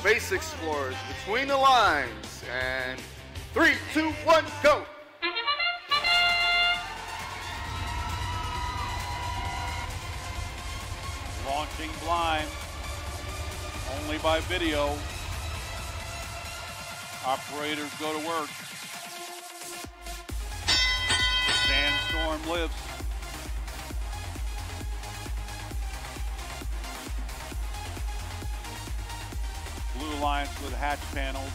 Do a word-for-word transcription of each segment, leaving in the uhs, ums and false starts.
Space Explorers between the lines. And three, two, one, go. Launching blind, only by video. Operators go to work. Sandstorm lifts. Blue Alliance with hatch panels.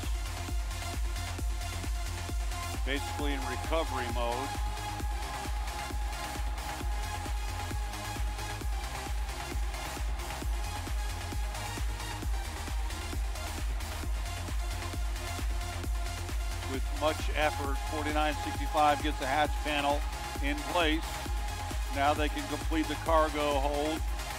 Basically in recovery mode. With much effort, forty-nine sixty-five gets the hatch panel in place. Now they can complete the cargo hold.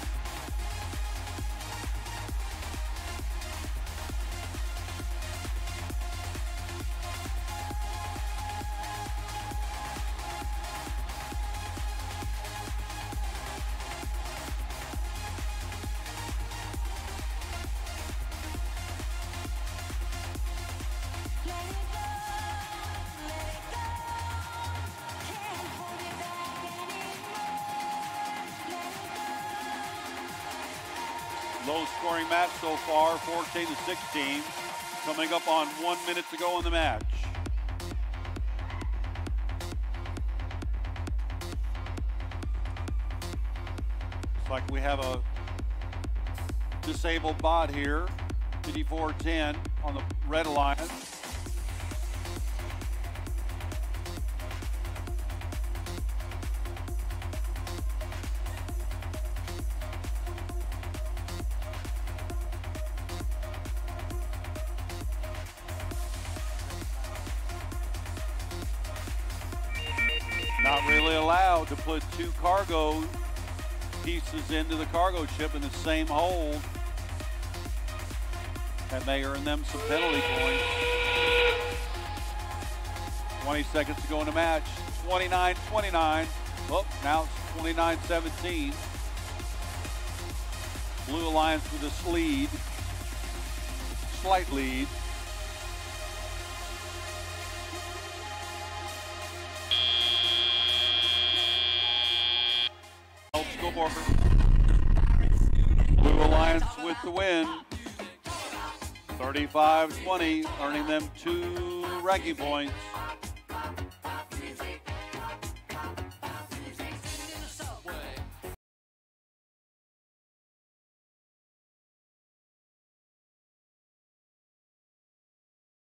Low scoring match so far, fourteen to sixteen. Coming up on one minute to go in the match. Looks like we have a disabled bot here, fifty-four ten on the Red Alliance. Not really allowed to put two cargo pieces into the cargo ship in the same hold. That may earn them some penalty points. twenty seconds to go in the match. twenty-nine twenty-nine. Oh, now it's twenty-nine seventeen. Blue Alliance with this lead. Slight lead. Blue Alliance with the win. thirty-five twenty, earning them two ranking points.